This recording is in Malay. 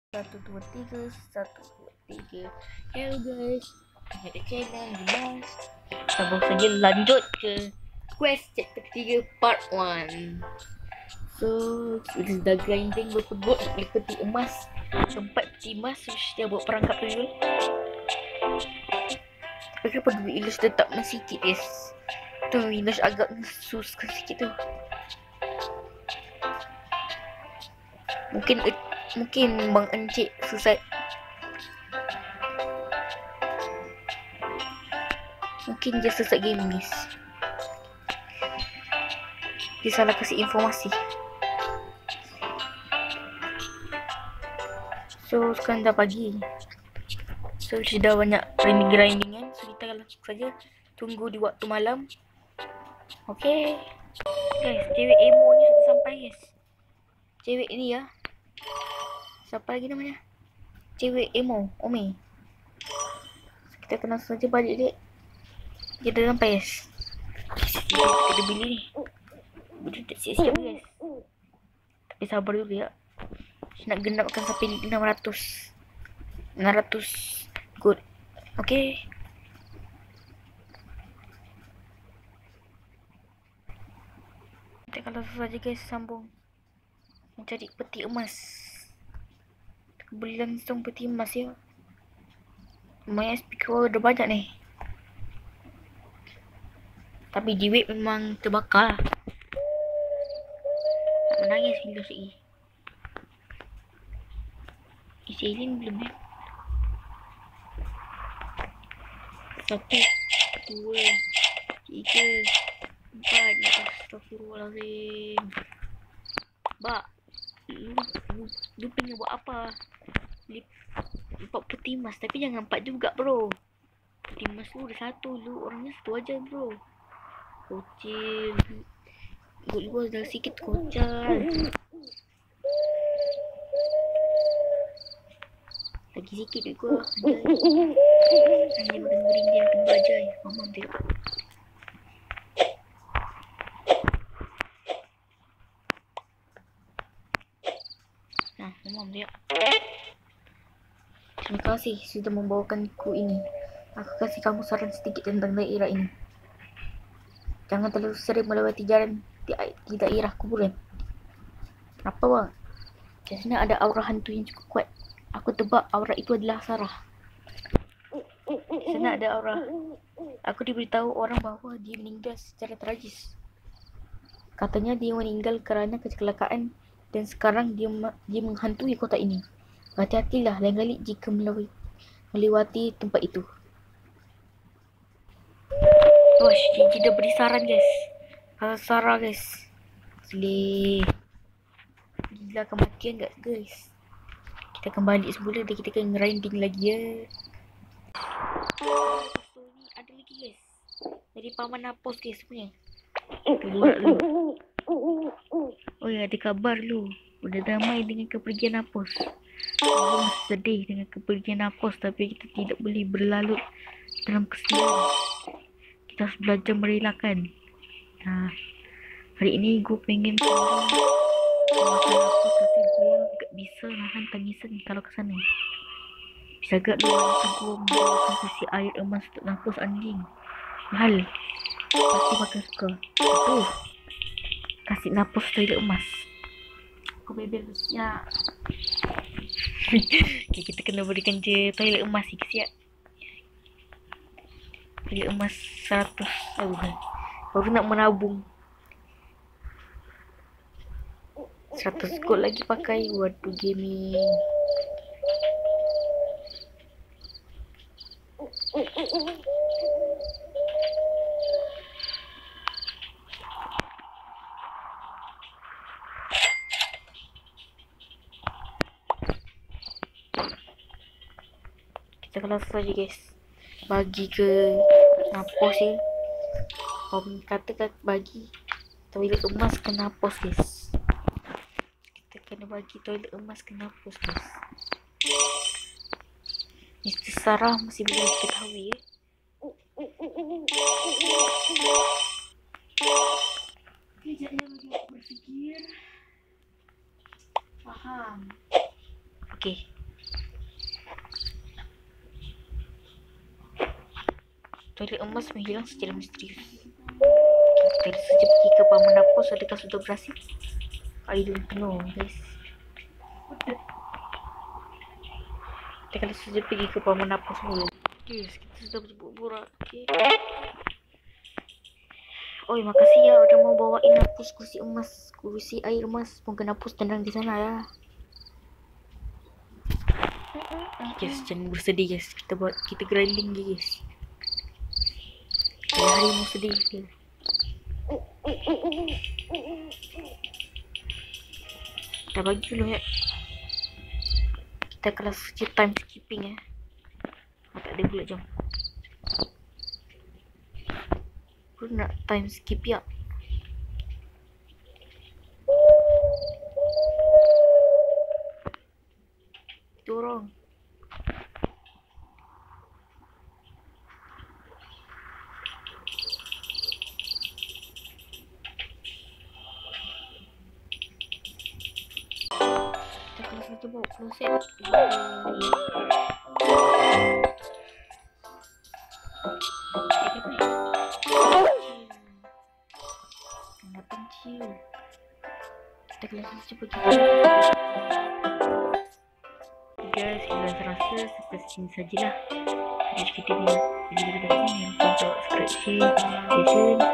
Satu dua tiga, satu dua tiga. Hello guys, ada channel Dimas. Sabar saja lanjut ke quest chapter 3 part 1. So kita sudah grinding berpebut beli peti emas, sempat peti emas, terus dia buat perangkap dulu. Tapi kenapa duit ilus tetap sikit guys? Tu ilus agak susah sikit tu. Mungkin Bang Encik susah. Mungkin dia sesat game guys. Dia salah kasih informasi. So sekarang dah pagi. So sudah banyak grindingan. So kita langsung saja tunggu di waktu malam. Okay guys, cewek emo ni sudah sampai guys. Cewek ni ya, siapa lagi namanya? Cewek emo, Omi. So, kita kena saja balik dek. Dia dah sampai guys. Kita beli ni. Beli tak siap-siap guys. Tapi sabar dulu ya. Nak genapkan sampai 600 good. Okay. Kita kalau saja guys sambung mencari peti emas. Beli langsung peti emas ya. Lumayan speaker udah banyak nih. Tapi di web memang terbakar. Tak menangis bila segi. Isi alien belum ya? 1, 2, 3, 4. Astagfirullahaladzim. Bak, lu pengen buat apa? Beli 4 peti emas, tapi jangan 4 juga bro. Peti emas lu ada 1, lu orangnya 1 aja bro. Kocil. Gua dah sikit kocal. Lagi sikit duit gua. Hanya makan guring dia makan bajai. Mamam dia. Nah, mamam dia. Terima kasih sudah membawakanku ini. Aku kasih kamu saran sedikit tentang daerah ini. Jangan terlalu sering melewati jalan di daerah kuburan. Kenapa bang? Di sana ada aura hantu yang cukup kuat. Aku tebak aura itu adalah Sarah. Di sana ada aura. Aku diberitahu orang bahawa dia meninggal secara tragis. Katanya dia meninggal kerana kecelakaan dan sekarang dia menghantui kota ini. Hati-hatilah lain kali jika melewati tempat itu. Wash, dia dah beri saran guys. Sarah guys. Asli. Gila kematian guys. Kita akan balik semula dan kita akan grinding lagi ya. So ni ada lagi guys. Dari Paman Apos guys punya. Buat lu. Oh ya, ada kabar lu. Udah damai dengan kepergian Apos. Aku sedih dengan kepergian Apos, tapi kita tidak boleh berlalut dalam kesedihan. Kita harus belajar merelakan. Nah, hari ini gue pengen makan Apos, tapi gue gak bisa nahan tangisan kalau kesana. Bisa gak lu bantu gue membawakan kursi air emas untuk Napos anjing? Mahal. Pasti bakal suka. Tuh. Kasih Napos toilet emas. Aku bebel siap. Okay, kita kena berikan je toilet emas ni siap. Toilet emas 100 kan. Baru nak menabung 100 gold lagi pakai. Waduh gaming. Kita kelas saja guys. Bagi ke Napos ya. Om kata bagi toilet emas ke Napos guys. Kita kena bagi toilet emas ke Napos guys. Mr. Sarah masih belum diketahui ya. Kejadian bagi aku berfikir. Faham. Okay. Toilet emas menghilang secara misterius. Kita saja pergi ke Paman Apos. Adakah sudah berhasil? I don't know, guys. Kita kali saja pergi ke Paman Apos dulu. Guys, kita sudah berpura-pura. Okay. Oh, makasih ya udah mau bawain Apos kursi emas, kursi air emas. Mungkin Apos tenang di sana ya. Guys, jangan bersedih guys. Kita grinding guys. Hari mau sedih. Kita bagi dulu ya. Kita kelas time skipping ya. Tak ada pula jam. Aku nak time skip ya. Dorong. Kita kelas satu bawa closet. Kena pencil. Kita kelas satu pergi. Guys, sudah terasa sampai sini sajalah. Jadi kita ni, jangan lupa subscribe, share,